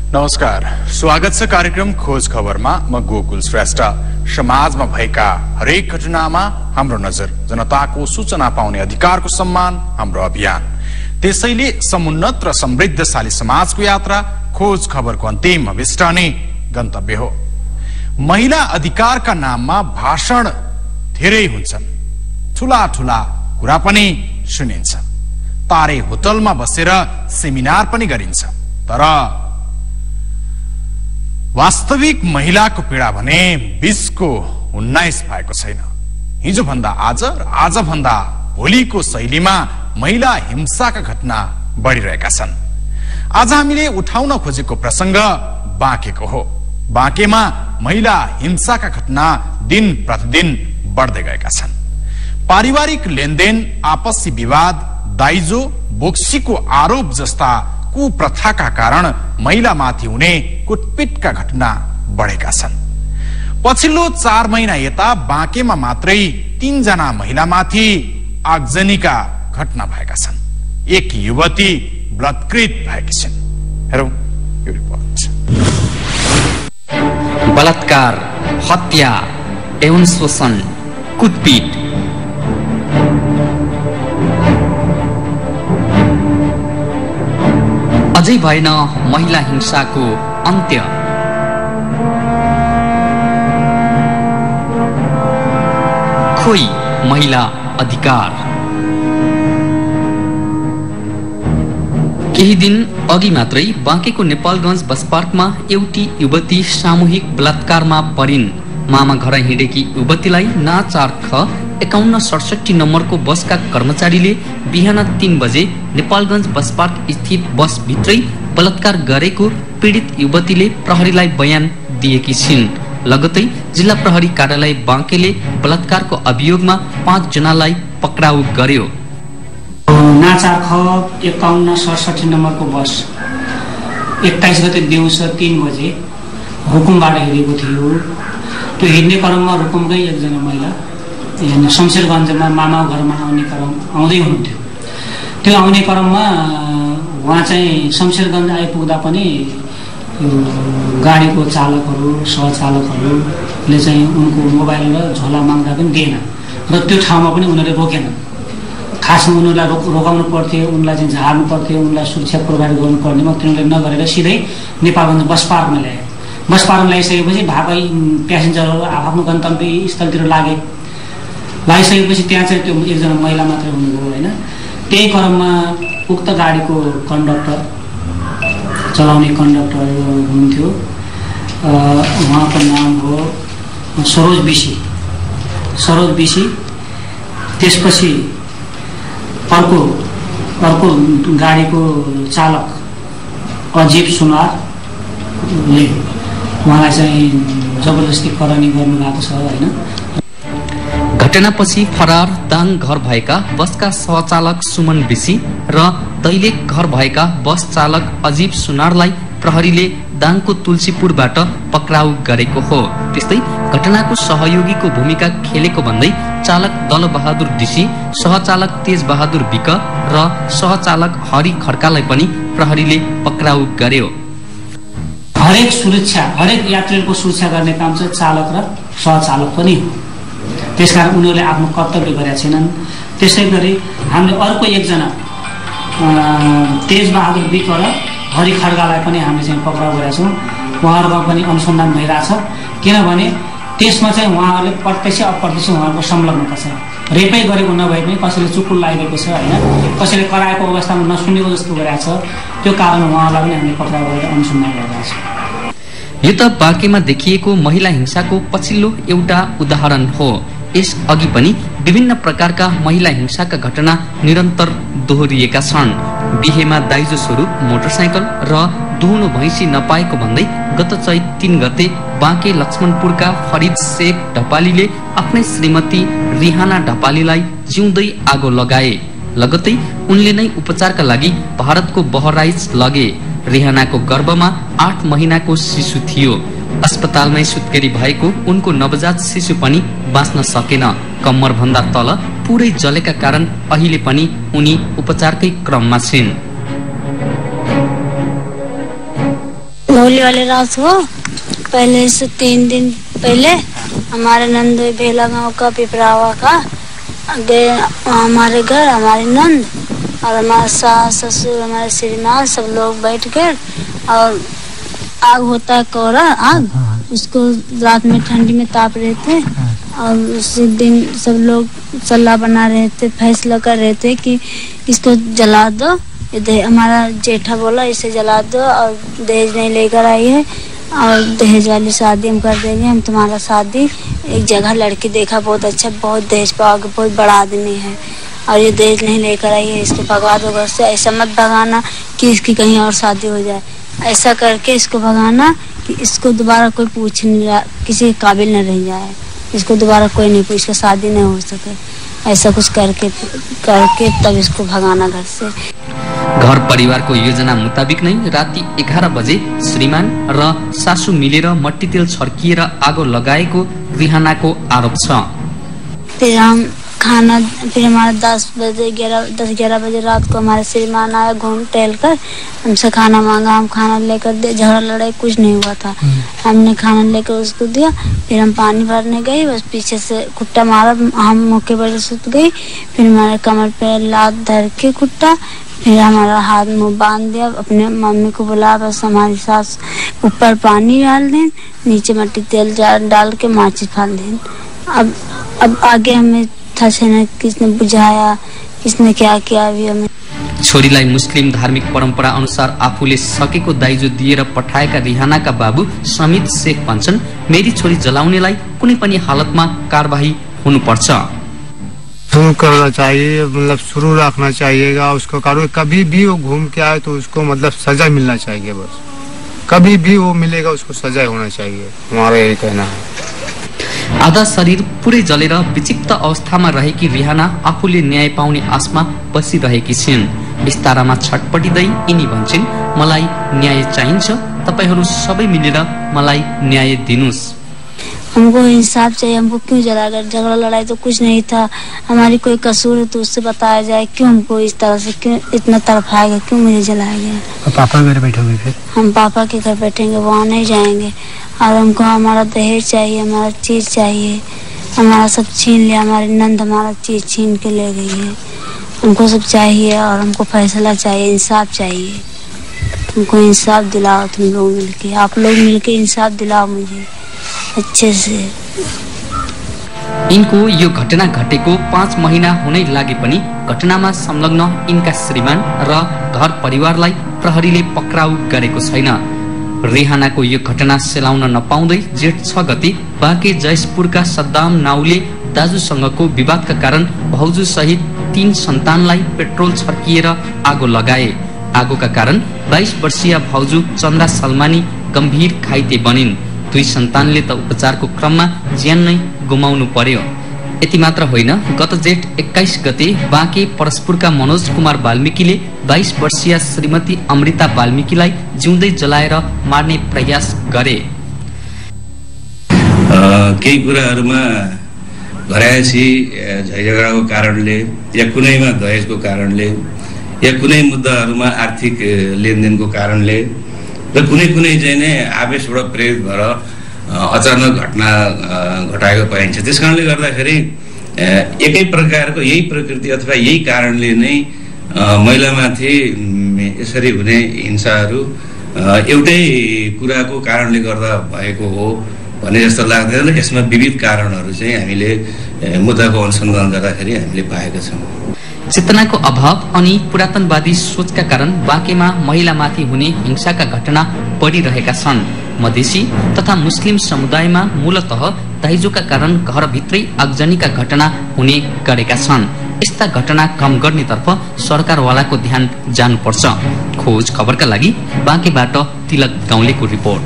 नमस्कार, स्वागत छ कार्यक्रम खोज खबरमा। म गोकुल श्रेष्ठ। समाजमा भएका हरेक घटनामा हाम्रो नजर, जनताको सूचना पाउने अधिकारको सम्मान हाम्रो अभियान। त्यसैले समुन्नत र समृद्धशाली समाजको यात्रा खोज खबरको अन्तिम अभिष्टाने गन्तव्य हो। महिला अधिकारका नाममा भाषण धेरै हुन्छन्, ठूला ठूला कुरा पनि सुनिन्छ, तारे होटलमा बसेर सेमिनार पनि गरिन्छ, तर वास्तविक महिलाको पीडा भने 20 को 19 भएको छैन। हिजो भन्दा आज र आज भन्दा भोलिको शैलीमा महिला हिंसाका घटना बढिरहेका छन्। आज हामीले उठाउन खोजेको प्रसंग बाँकेको हो। बाँकेमा महिला हिंसाका घटना दिन प्रतिदिन बढ्दै गएका छन्। पारिवारिक लेनदेन, आपसी विवाद, दाइजो बोक्सीको आरोप जस्ता कुप्रथाका कारण महिलामाथि हुने कुटपिटका घटना बढेका छन्। पछिल्लो 4 महिना यता बाँकेमा मात्रै 3 जना महिलामाथि आगजनीका घटना भएका छन्। एक युवती बलात्कृत भएकी छिन्। हेरौं यो रिपोर्ट। बलात्कार, हत्या, यौन शोषण, कुटपिट, अझै भएन महिला हिंसाको अन्त्य। खोइ महिला अधिकार। केही दिन अघि मात्रै बाँकेको नेपालगञ्ज बस पार्कमा एउटी युवती सामूहिक बलात्कारमा परिन्। मामा घर हिँडेकी युवतीलाई नाचार ख 5167 नम्बरको बसका कर्मचारीले बिहान 3 बजे नेपालगञ्ज बस पार्क स्थित बस भित्रै बलात्कार गरेको पीडित युवतीले प्रहरीलाई बयान दिएकी छिन्। लगतै जिल्ला प्रहरी कार्यालय बाँकेले बलात्कारको अभियोगमा 5 जनालाई पक्राउ गर्यो। नाचार ख 5167 नम्बरको बस 21 गते दिउँसो 3 बजे रुकुमबाट हिँडेको थियो। त्यो हिँड्ने क्रममा रुकुमकै एकजना महिला यहाँ शमशेरगञ्जमा मामा घरमा आउने क्रम आउँदै हुनुहुन्थ्यो। त्यो आउने क्रममा उहाँ चाहिँ शमशेरगञ्ज आइपुग्दा पनि यो गाडीको चालकहरू सहचालकहरूले चाहिँ उनको मोबाइल र झोला माग्दा पनि दिएन र त्यो ठाउँमा पनि उनीहरूले रोकेन। खासमा उनीहरूलाई रोकाउनु पर्थ्यो, उनलाई चाहिँ झार्नु पर्थ्यो, उनलाई सुरक्षा प्रोभाइड गर्नुपर्नेमा तिनीहरूले नगरेर सिधै नेपालगञ्ज बस पार्कमा ल्याए। बस पार्कमा ल्याइसकेपछि भागै प्यासेन्जरहरू आफ्नो गन्तव्य स्थलतिर लागिसकेपछि त्यहाँ चाहिँ त्यो एकजना महिला मात्रै हुनुभयो होइन। त्यही क्रममा उक्त गाडीको कन्डक्टर, चलाउने कन्डक्टर हुनुहुन्थ्यो, उहाँको नाम हो सरोज बिसी। त्यसपछि अर्को गाडीको चालक अजीब सुनारले उहाँलाई चाहिँ जबरजस्ती करनी गर्नुभएको छ होइन। घटनापछि फरार दाङ घर भएका बसका सहचालक सुमन बिसी र दैलेख घर भएका बस चालक अजीब सुनारलाई प्रहरीले दाङको तुलसीपुरबाट पक्राउ गरेको हो। त्यस्तै घटनाको सहयोगीको भूमिका खेलेको भन्दै चालक दलबहादुर डिसी, सहचालक तेजबहादुर विक र सहचालक हरि खड्कालाई पनि प्रहरीले पक्राउ गर्यो। हरेक यात्रीहरूको सुरक्षा गर्ने काम चाहिँ चालक र सहचालक पनि हो। त्यसकारण उनीहरूले आफ्नो कर्तव्य गरेका छैनन्। त्यसै गरी हामीले अर्को एकजना तेजबहादुर विक र हरि खड्कालाई पनि हामीले चाहिँ पक्राउ गरेका छौँ। उहाँहरूमा पनि अनुसन्धान भइरहेछ, किनभने त्यसमा चाहिँ उहाँहरूले प्रत्यक्ष अप्रत्यक्ष उहाँहरूको संलग्नता छ। रेपै गरेको नभए पनि कसैले चुकुल लागेको छ होइन, कसैले कराएको अवस्थामा नसुनेको जस्तो गरेको छ। त्यो कारण उहाँलाई पनि हामीले पक्राउ गरेर अनुसन्धान गरिरहेका छौँ। यो त बाँकेमा देखिएको महिला हिंसाको पछिल्लो एउटा उदाहरण हो। यस अघि पनि विभिन्न प्रकारका महिला हिंसाका घटना निरन्तर दोहोरिएका छन्। बिहेमा दाइजो स्वरूप मोटरसाइकल र दुहुनो भैँसी नपाएको भन्दै गत चैत 3 गते बाँके लक्ष्मणपुरका फरिद शेख ढपालीले आफ्नै श्रीमती रिहाना ढपालीलाई जिउँदै आगो लगाए। लगतै उनले नै उपचारका लागि भारतको बहराइच लगे। रिहानाको गर्भमा 8 महिनाको शिशु थियो। अस्पतालमै सुत्केरी भएको उनको नवजात शिशु पनि बाँच्न सकेन। कम्मर भन्दा तल पुरै जलेका कारण अहिले पनि उनी उपचारकै क्रममा छिन्। होली वाले रात को पहले से 3 दिन पहले हमारे नंद भेला गांव का पिपरावा का गए हमारे घर, हमारे नंद और हमारे सास ससुर हमारे श्रीमान सब लोग बैठ कर, और आग होता है कोरा आग, उसको रात में ठंडी में ताप रहे थे और उसी दिन सब लोग सलाह बना रहे थे, फैसला कर रहे थे कि इसको जला दो। हमारा जेठा बोला इसे जला दो और दहेज नहीं लेकर आई है और दहेज वाली शादी हम कर देंगे, हम तुम्हारा शादी एक जगह लड़की देखा बहुत अच्छा, बहुत दहेज पाओगे, बहुत बड़ा आदमी है और ये दहेज नहीं लेकर आई है, इसको भगा दो घर से। ऐसा मत भगाना कि इसकी कहीं और शादी हो जाए, ऐसा करके इसको भगाना कि इसको दोबारा कोई पूछ नहीं, किसी काबिल न रह जाए, इसको दोबारा कोई नहीं पूछ, शादी नहीं हो सके, ऐसा कुछ करके तब इसको भगाना घर से। घर परिवारको योजना मुताबिक नै राति 11 बजे श्रीमान र सासू मिलेर मट्टी तेल छर्किएर आगो लगाएको रिहानाको आरोप छ। फिर हमारा 10-11 बजे रात को हमारे श्रीमान आया घूम टहल कर, हमसे खाना मांगा, हम खाना लेकर दे, झगड़ा लड़ाई कुछ नहीं हुआ था, हमने खाना लेकर उसको दिया। फिर हम पानी भरने गए, बस पीछे से कुट्टा मारा, हम मौके पर सुत गई। फिर हमारे कमर पे लात धर के कुट्टा, फिर हमारा हाथ मुंह बांध दिया, अपने मम्मी को बुला, बस हमारी सास ऊपर पानी डाल दें, नीचे मट्टी तेल डाल के माचिस फाल दें। अब आगे हमें था किसने बुझाया, किसने क्या किया अभी हमें। छोरीलाई मुस्लिम धार्मिक परम्परा अनुसार आफूले सकेको दाइजो दिएर पठाएका रिहानाका बाबु समित शेख भन्छन्, मेरी छोरी जलाउनेलाई कुनै पनि हालतमा कारबाही हुनुपर्छ। शुरू करना चाहिए, मतलब शुरू रखना चाहिएगा उसको, कभी भी वो घूम के आए तो उसको मतलब सजा मिलना चाहिए, बस कभी भी वो मिलेगा उसको सजा होना चाहिए, हमारा यही कहना है। आधा शरीर पुरै जलेर विक्षिप्त अवस्थामा रहेकी रिहाना आफूले न्याय पाउने आशमा बसिरहेकी छिन्। बिस्तारामा छटपटिँदै यिनी भन्छन्, मलाई न्याय चाहिन्छ, तपाईहरू सबै मिलेर मलाई न्याय दिनुस्। हमको इंसाफ चाहिए, हमको क्यों जलाकर, झगड़ा लड़ाई तो कुछ नहीं था, हमारी कोई कसूर है तो उससे बताया जाए, क्यों हमको इस तरह से क्यों इतना तरफाया गया, क्यों मुझे जलाया गया। पापा के घर बैठोगे? फिर हम पापा के घर बैठेंगे, वहाँ नहीं जाएंगे। और हमको हमारा दहेज चाहिए, हमारा चीज चाहिए, हमारा सब छीन लिया, हमारी नंद हमारा चीज छीन के ले गई है, हमको सब चाहिए और हमको फैसला चाहिए, इंसाफ चाहिए, हमको इंसाफ दिलाओ तुम लोग मिलके, आप लोग मिलके इंसाफ दिलाओ मुझे अच्छे से। यिनको यो घटना घटेको 5 महिना हुनै लागे पनि घटनामा संलग्न यिनका श्रीमान र घर परिवारलाई प्रहरीले पक्राउ गरेको छैन। रेहानाको यो घटना सेलाउन नपाउँदै जेठ 6 गते बाँके जयसपुरका सद्दाम नाउले दाजुसँगको विवादका कारण भाउजू सहित 3 सन्तानलाई पेट्रोल छर्किएर आगो लगाए। आगोका कारण 22 वर्षीय भाउजू चन्द्रा सलमानी गम्भीर घाइते बनिन्। 2 सन्तानले त उपचारको क्रममा ज्यान नै गुमाउनु पर्यो। यति मात्र होइन, गत जेठ 21 गते बाँके परस्पुरका मनोज कुमार वाल्मीकिले 22 वर्षीय श्रीमती अमृता वाल्मीकिलाई जिउँदै जलाएर मार्ने प्रयास गरे। केही कुराहरूमा घरायसी झैझगडाको कारणले या कुनैमा दहेजको कारणले या कुनै मुद्दाहरूमा आर्थिक लेनदेनको कारणले र कुनै चाहिँ नै आवेशबाट प्रेरित भएर अचानक घटना घटाएको पाइन्छ। त्यसकारणले गर्दाखेरि एकै प्रकारको यही प्रकृति अथवा यही कारणले नै महिलामाथि यसरी हुने हिंसाहरू एउटै कुराको कारणले गर्दा भएको हो भन्ने जस्तो लाग्दैन। यसमा विविध कारणहरू चाहिँ हामीले मुद्दाको अनुसन्धान गर्दाखेरि हामीले पाएका छौँ। चेतनाको अभाव अनि पुरातनवादी सोचका कारण बाँकेमा महिलामाथि हुने हिंसाका घटना बढिरहेका छन्। मधेसी तथा मुस्लिम समुदायमा मूलतः दाइजोका कारण घरभित्रै आगजनीका घटना हुने गरेका छन्। यस्ता घटना कम गर्नेतर्फ सरकारवालाको ध्यान जानुपर्छ। खोज खबरका लागि बाँकेबाट तिलक गाउँलेको रिपोर्ट।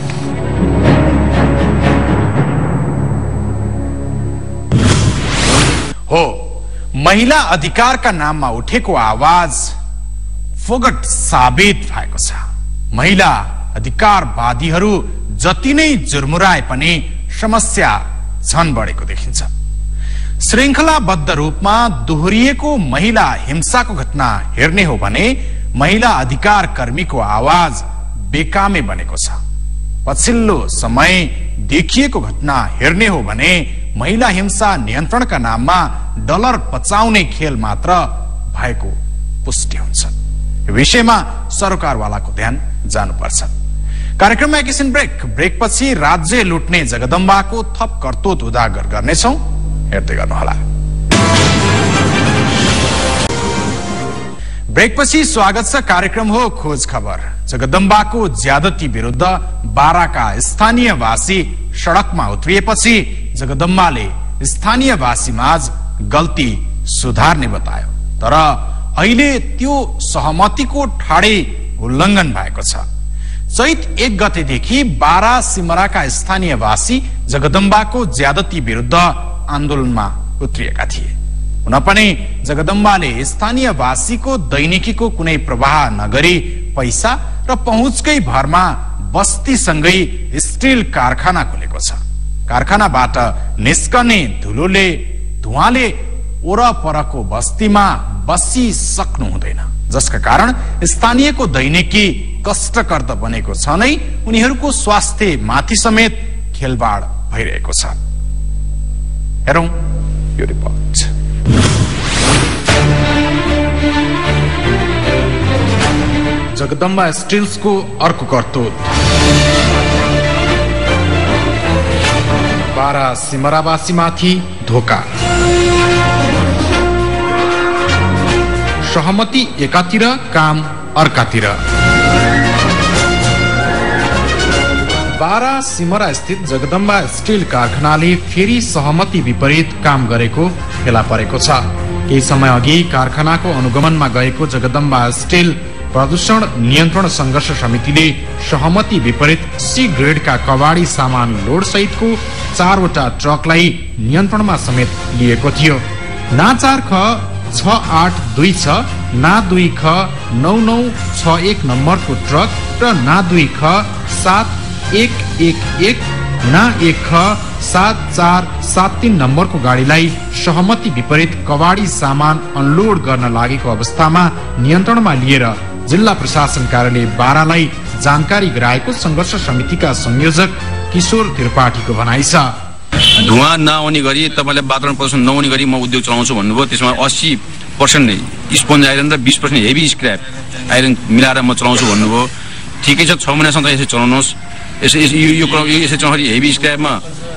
हो महिला अधिकारका नाममा उठेको आवाज फोगट साबित भएको छ। महिला अधिकारवादीहरू जति नै जुर्मुराए पनि समस्या झन बढेको देखिन्छ। श्रृंखलाबद्ध रूपमा दोहोरिएको महिला हिंसाको घटना हेर्ने हो भने महिला अधिकार कर्मीको आवाज बेकामे बनेको छ। पछिल्लो समय देखिएको घटना हेर्ने हो भने महिला हिंसा नियन्त्रणका नाममा डलर पचाउने खेल मात्र भएको पुष्टि हुन्छ। यो विषयमा सरकारवालाको ध्यान जानुपर्छ। कार्यक्रममा एकैछिन ब्रेकपछि राज्य लुट्ने जगदम्बाको थप करतुत उजागर गर्नेछौं, हेर्दै गर्नुहोला। ब्रेकपछि स्वागत छ। कार्यक्रम हो खोज खबर। जगदम्बाको ज्यादती विरुद्ध बाराका स्थानीयवासी सडकमा उत्रिएपछि जगदम्बाले स्थानीयवासीमाझ गल्ती सुधार्ने बतायो, तर अहिले त्यो सहमतिको ठाडै उल्लङ्घन भएको छ। चैत 1 गतेदेखि बारा सिमराका स्थानीयवासी जगदम्बाको ज्यादती विरुद्ध आन्दोलनमा उत्रिएका थिए। हुन पनि जगदम्बाले स्थानीयवासीको दैनिकीको कुनै प्रवाह नगरी पैसा र पहुँचकै भरमा बस्तीसँगै स्टिल कारखाना खोलेको छ। कारखानाबाट निस्कने धुवाले ओरपरको बस्तीमा बसिसक्नु हुँदैन, जसका कारण स्थानीयको दैनिकी कष्टकर त बनेको छ नै, उनीहरूको स्वास्थ्य माथि समेत खेलबाड भइरहेको छ। हेरौं यो रिपोर्ट। जगदम्बा स्टिल्सको अर्को करतुत। बारा सिमरावासीमाथि धोका। सहमति एकातिर, काम अर्कातिर। बारा सिमरा स्थित जगदम्बा स्टिल कारखानाले फेरि सहमति विपरीत काम गरेको फेला परेको छ। केही समय अघि कारखानाको अनुगमनमा गएको जगदम्बा स्टिल प्रदूषण नियन्त्रण संघर्ष समितिले सहमति विपरीत सी ग्रेडका कबाडी सामान लोड सहितको 4वटा ट्रकलाई नियन्त्रणमा समेत लिएको थियो। ना 4 ख 6826, ना 2 ख 9961 नम्बरको ट्रक र ना 2 ख 7111, ना 1 ख 7473 नम्बरको गाडीलाई सहमति विपरीत कबाडी सामान अनलोड गर्न लागेको अवस्थामा नियन्त्रणमा लिएर जिल्ला प्रशासन कार्यालय बारालाई जानकारी गराएको संघर्ष समितिका संयोजक किशोर त्रिपाठीको भनाइ छ। धुवा नआउने गरी तपाईले वातावरण प्रदूषण नहुने गरी म उद्योग चलाउँछु भन्नुभयो। त्यसमा 80% स्पोन्ज आइरन र 20% हेभी स्क्रैप आइरन मिलाएर म चलाउँछु भन्नुभयो। ठिकै छ, 6 महिनासम्म यसै चलाउनुहोस्। यसै चलाउँदाखेरि हेभी स्क्रैपमा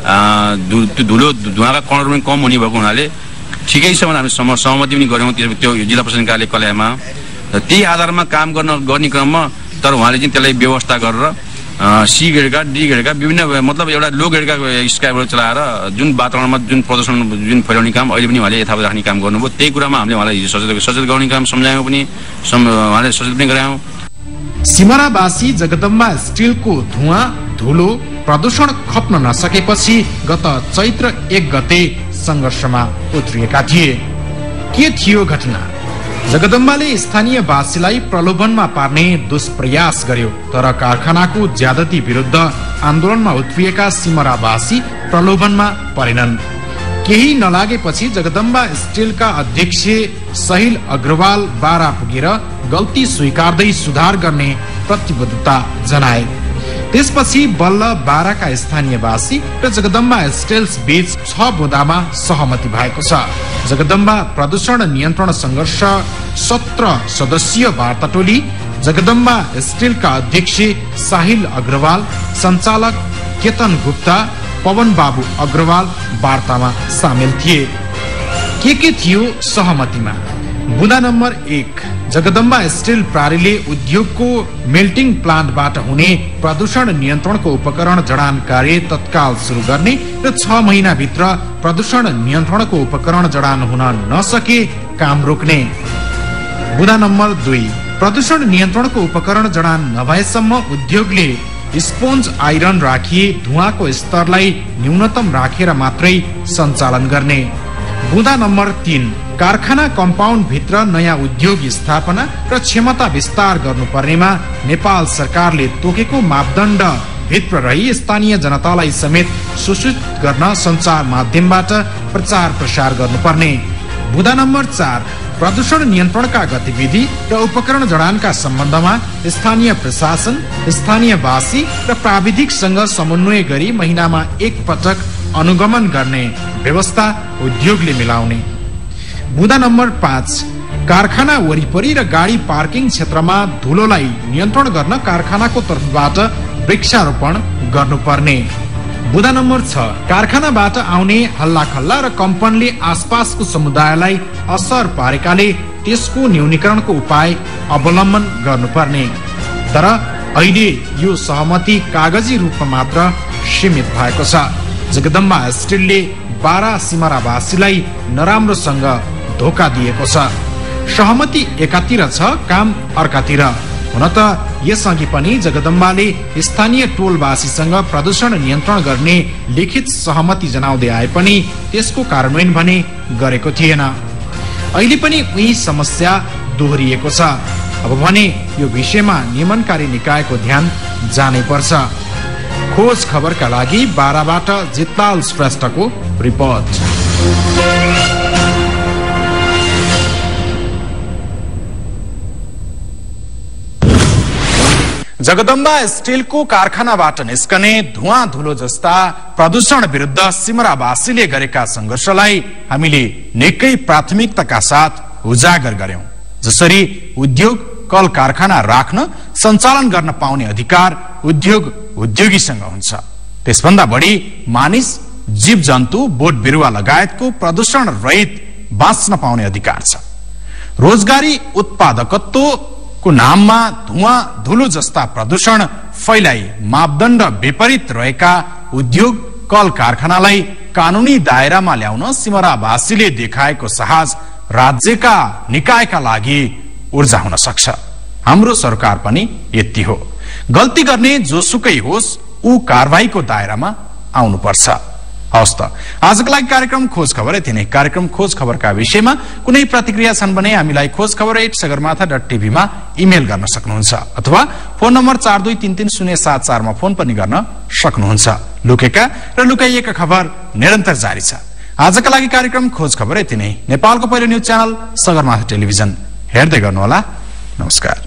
धुवाका कणहरू पनि कम हुने भएको हुनाले ठिकै छ भने हामी सहमति पनि गऱ्यौँ त्यो जिल्ला प्रशासन कार्यालय कल्यामा। त्यही आधारमा काम गर्ने क्रममा तर उहाँले चाहिँ त्यसलाई व्यवस्था गरेर सी ग्रेडका, डी ग्रेडका विभिन्न मतलब एउटा लो ग्रेडका स्क्रैपहरू चलाएर जुन वातावरणमा जुन प्रदूषण जुन फैलाउने काम अहिले पनि उहाँले यथावत राख्ने काम गर्नुभयो। त्यही कुरामा हामीले उहाँलाई हिजो सचेत गर्ने काम सम्झायौँ पनि, उहाँले सचेत पनि गरायौँ। सिमरावासी जगदम्बा स्टिलको धुवा धुलो प्रदूषण खप्न नसकेपछि गत चैत्र 1 गते संघर्षमा उत्रिएका थिए। के थियो घटना? जगदम्बाले स्थानीयवासीलाई प्रलोभनमा पार्ने दुष्प्रयास गर्यो, तर कारखानाको ज्यादती विरुद्ध आन्दोलनमा उत्रिएका सिमरावासी प्रलोभनमा परेनन्। केही नलागेपछि जगदम्बा स्टिलका अध्यक्ष सहिल अग्रवाल बारा पुगेर गल्ती स्वीकार्दै सुधार गर्ने प्रतिबद्धता जनाए। त्यसपछि बल्ल बाराका स्थानीयवासी र जगदम्बा स्टिल्स बीच 6 बुँदामा सहमति भएको छ। जगदम्बा प्रदूषण नियन्त्रण संघर्ष 17 सदस्यीय वार्ता टोली जगदम्बा स्टिलका अध्यक्ष साहिल अग्रवाल, संचालक केतन गुप्ता, पवन बाबु अग्रवाल वार्तामा सामेल थिए। के थियो सहमतिमा? बुँदा नम्बर 1, जगदम्बा स्टिल प्रारीले उद्योगको मेल्टिङ प्लान्टबाट हुने प्रदूषण नियन्त्रणको उपकरण जडान कार्य तत्काल सुरु गर्ने र 6 महिनाभित्र प्रदूषण नियन्त्रणको उपकरण जडान हुन नसके काम रोक्ने। बुँदा नम्बर 2, प्रदूषण नियन्त्रणको उपकरण जडान नभएसम्म उद्योगले स्पोन्ज आइरन राखिए धुवाको स्तरलाई न्यूनतम राखेर मात्रै सञ्चालन गर्ने। बुँदा नम्बर 3, कारखाना कम्पाउन्ड भित्र नयाँ उद्योग स्थापना र क्षमता विस्तार गर्नुपर्नेमा नेपाल सरकारले तोकेको मापदण्ड भित्र रही स्थानीय जनतालाई समेत सूचित गर्न सञ्चार माध्यमबाट प्रचार प्रसार गर्नुपर्ने। बुँदा नम्बर 4, प्रदूषण नियन्त्रणका गतिविधि र उपकरण जडानका सम्बन्धमा स्थानीय प्रशासन, स्थानीयवासी र प्राविधिकसँग समन्वय गरी महिनामा एक पटक अनुगमन गर्ने व्यवस्था उद्योगले मिलाउने। बुँदा नम्बर 5, कारखाना वरिपरि र गाडी पार्किङ क्षेत्रमा धुलोलाई नियन्त्रण गर्न कारखानाको तर्फबाट वृक्षारोपण गर्नुपर्ने। बुँदा नम्बर 6, कारखानाबाट आउने हल्लाखल्ला र कम्पनले आसपासको समुदायलाई असर पारेकाले त्यसको न्यूनीकरणको उपाय अवलम्बन गर्नुपर्ने। तर अहिले यो सहमति कागजी रूपमा मात्र सीमित भएको छ। जगदम्बा स्टिलले बारा सिमरावासीलाई नराम्रोसँग धोका दिएको छ। सहमति एकातिर छ, काम अर्कातिर। हुन त यसअघि पनि जगदम्बाले स्थानीय टोलवासीसँग प्रदूषण नियन्त्रण गर्ने लिखित सहमति जनाउँदै आए पनि त्यसको कार्यान्वयन भने गरेको थिएन। अहिले पनि उही समस्या दोहोरिएको छ। अब भने यो विषयमा नियमनकारी निकायको ध्यान जानै पर्छ। खोज खबरका लागि बाराबाट जितलाल श्रेष्ठको रिपोर्ट। जगदम्बा स्टिलको कारखानाबाट निस्कने धुवा धुलो जस्ता प्रदूषण विरुद्ध सिमरावासीले गरेका संघर्षलाई हामीले निकै प्राथमिकताका साथ उजागर गर्यौं। जसरी उद्योग कल कारखाना राख्न सञ्चालन गर्न पाउने अधिकार उद्योगीसँग हुन्छ, त्यसभन्दा बढी मानिस, जीव जन्तु, बोट बिरुवा लगायतको प्रदूषण रहित बाँच्न पाउने अधिकार छ। रोजगारी उत्पादकत्वको नाममा धुवा धुलो जस्ता प्रदूषण फैलाई मापदण्ड विपरीत रहेका उद्योग कल कारखानालाई कानूनी दायरामा ल्याउन सिमरावासीले देखाएको साहस राज्यका निकायका लागि ऊर्जा हुन सक्छ। हाम्रो सरकार पनि यति हो। गल्ती गर्ने जोसुकै होस्, ऊ कारबाहीको दायरामा आउनुपर्छ। हवस् त, आजको लागि कार्यक्रम खोज खबर यति नै। कार्यक्रम खोज खबरका विषयमा कुनै प्रतिक्रिया छन् भने हामीलाई khojkhabar@sagarmatha.tv मा इमेल गर्न सक्नुहुन्छ अथवा फोन नम्बर 42330704 मा फोन पनि गर्न सक्नुहुन्छ। लुकेका र लुकाइएका खबर निरन्तर जारी छ। आजका लागि कार्यक्रम खोज खबर यति नै। नेपालको पहिलो न्यूज च्यानल सगरमाथा टेलिभिजन हेर्दै गर्नुहोला। नमस्कार।